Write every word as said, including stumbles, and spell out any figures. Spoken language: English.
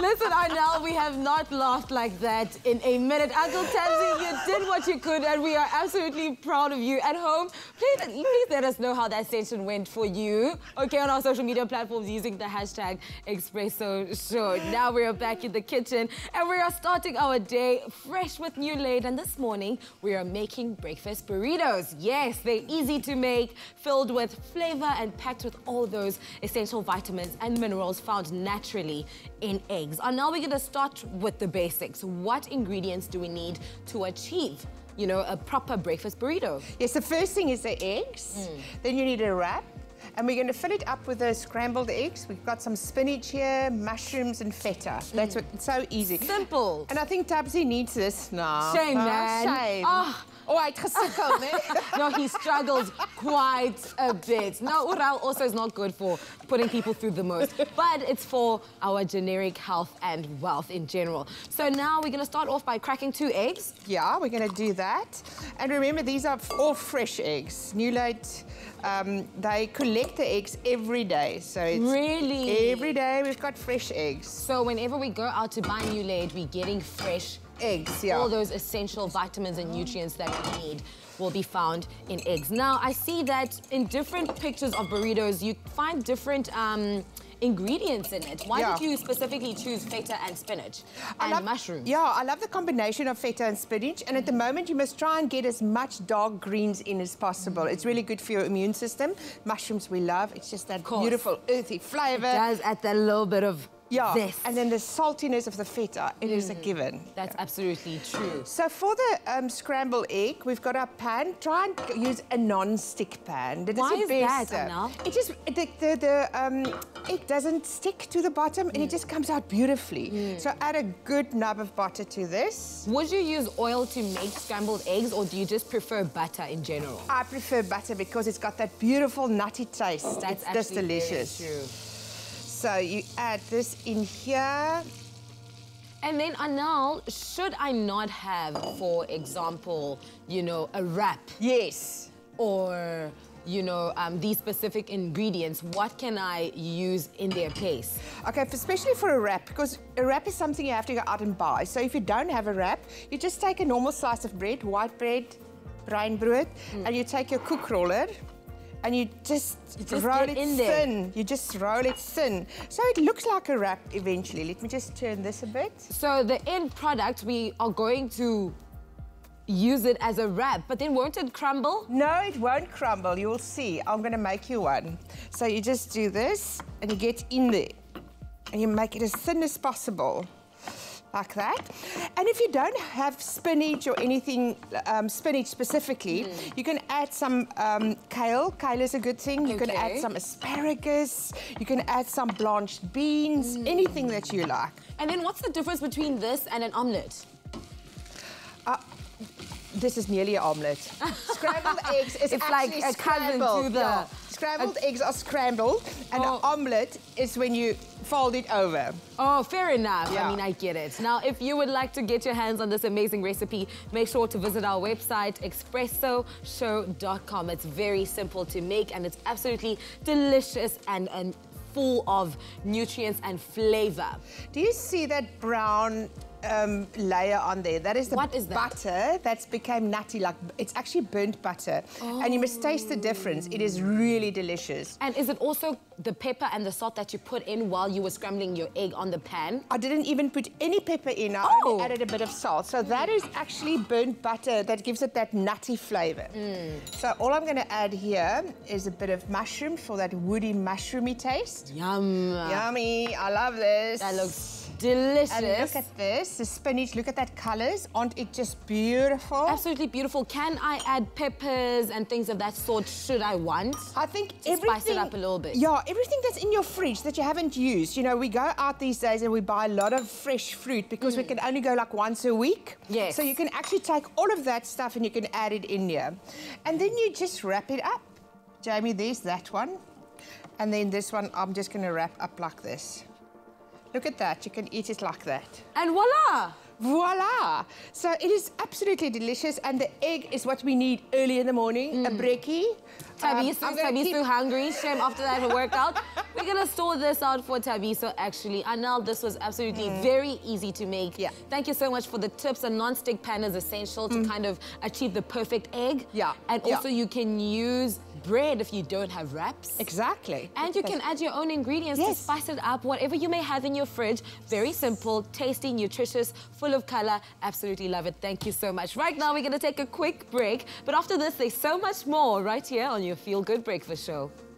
Listen, Arnel, we have not laughed like that in a minute. Uncle Tamsy, you did what you could, and we are absolutely proud of you. At home, please, please let us know how that session went for you. Okay, on our social media platforms using the hashtag Expresso Show. Now we are back in the kitchen, and we are starting our day fresh with New Laid. And this morning, we are making breakfast burritos. Yes, they're easy to make, filled with flavor and packed with all those essential vitamins and minerals found naturally in eggs. And now we're going to start with the basics. What ingredients do we need to achieve, you know, a proper breakfast burrito? Yes, the first thing is the eggs. Mm. Then you need a wrap. And we're going to fill it up with the scrambled eggs. We've got some spinach here, mushrooms and feta. That's what, it's so easy. Simple. And I think Tabsy needs this now. Shame, oh, man. Shame. Oh. Oh, hy het gesukkel, né? No, he struggles quite a bit. No, oral also is not good for putting people through the most, but it's for our generic health and wealth in general. So now we're going to start off by cracking two eggs. Yeah, we're going to do that. And remember, these are all fresh eggs. New Laid, um, they collect the eggs every day. So it's really? Every day we've got fresh eggs. So whenever we go out to buy New Laid, we're getting fresh eggs, yeah. All those essential vitamins and nutrients that we need will be found in eggs. Now, I see that in different pictures of burritos, you find different um, ingredients in it. Why yeah. did you specifically choose feta and spinach I and love, mushrooms? Yeah, I love the combination of feta and spinach. And at the moment, you must try and get as much dark greens in as possible. It's really good for your immune system. Mushrooms we love. It's just that beautiful, earthy flavor. It does add that little bit of Yeah, this. And then the saltiness of the feta, it mm. is a given. That's absolutely true. So for the um, scrambled egg, we've got our pan. Try and use a non-stick pan. That Why is, is best. that, Anna? It just, the, the, the um, egg doesn't stick to the bottom mm. and it just comes out beautifully. Mm. So add a good nub of butter to this. Would you use oil to make scrambled eggs, or do you just prefer butter in general? I prefer butter because it's got that beautiful nutty taste. Oh, that's it's just delicious. Very true. So you add this in here. And then, Arnel, should I not have, for example, you know, a wrap? Yes. Or, you know, um, these specific ingredients, what can I use in their place? Okay, especially for a wrap, because a wrap is something you have to go out and buy. So if you don't have a wrap, you just take a normal slice of bread, white bread, bruin brood, mm. and you take your cook roller, and you just, you just roll it in thin. There. You just roll it thin. So it looks like a wrap eventually. Let me just turn this a bit. So the end product, we are going to use it as a wrap, but then won't it crumble? No, it won't crumble. You'll see. I'm going to make you one. So you just do this, and you get in there. And you make it as thin as possible. Like that. And if you don't have spinach or anything, um, spinach specifically, mm. you can add some um, kale. Kale is a good thing. You okay. can add some asparagus. You can add some blanched beans, mm. anything that you like. And then what's the difference between this and an omelette? Uh, this is nearly an omelette. Scrambled eggs is it's actually like a cousin to the... Yeah. Scrambled a... eggs are scrambled, and oh. an omelette is when you fold it over. Oh, fair enough. Yeah. I mean, I get it. Now, if you would like to get your hands on this amazing recipe, make sure to visit our website, expresso show dot com. It's very simple to make, and it's absolutely delicious and, and full of nutrients and flavor. Do you see that brown um, layer on there? That is the what is that? butter that's became nutty. Like it's actually burnt butter, oh. and you must taste the difference. It is really delicious. And is it also the pepper and the salt that you put in while you were scrambling your egg on the pan? I didn't even put any pepper in. I oh. only added a bit of salt. So that is actually burnt butter that gives it that nutty flavor. Mm. So all I'm going to add here is a bit of mushroom for that woody mushroomy taste. Yum. Yummy. I love this. That looks delicious. And look at this, the spinach, look at that colours. Aren't it just beautiful? Absolutely beautiful. Can I add peppers and things of that sort, should I want? I think to everything... spice it up a little bit. Yeah, everything that's in your fridge that you haven't used. You know, we go out these days and we buy a lot of fresh fruit because mm. we can only go like once a week. Yes. So you can actually take all of that stuff and you can add it in here. And then you just wrap it up. Jamie, there's that one. And then this one, I'm just going to wrap up like this. Look at that. You can eat it like that. And voila! Voila! So it is absolutely delicious, and the egg is what we need early in the morning, mm. a brekkie. Tabby, um, Tabby's keep... too hungry. Shame after that workout. We're going to store this out for Thabiso, actually. Anel, this was absolutely mm. very easy to make. Yeah. Thank you so much for the tips. A non-stick pan is essential mm. to kind of achieve the perfect egg. Yeah. And also yeah. you can use bread if you don't have wraps. Exactly. And you can add your own ingredients yes. to spice it up, whatever you may have in your fridge. Very simple, tasty, nutritious, full of color. Absolutely love it. Thank you so much. Right now, we're going to take a quick break. But after this, there's so much more right here on your Feel Good Breakfast Show.